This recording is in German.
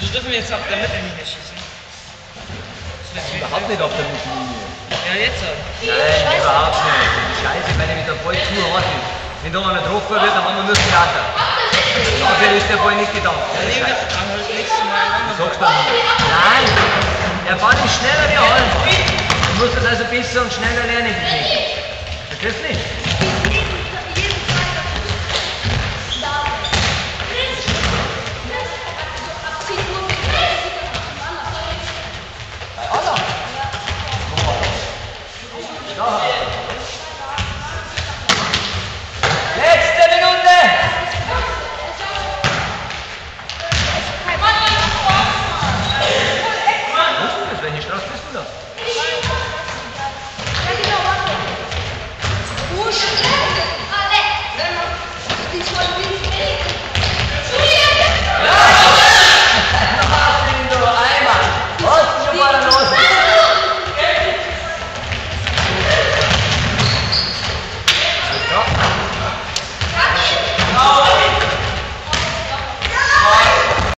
Also dürfen wir jetzt auf der Mittellinie schießen? Überhaupt nicht auf der Mittellinie. Ja, jetzt halt. Nein, überhaupt nicht. Scheiße, wenn der Ball zu hart ist. Wenn da einer getroffen wird, dann haben wir nur Theater. Dafür ist der Ball nicht gedacht. Ja, nehmen wir dann halt das nächste Mal einen anderen. Sagst du nicht? Nein, der Ball ist schneller wie alle. Du musst das also besser und schneller lernen. Verstehst du nicht?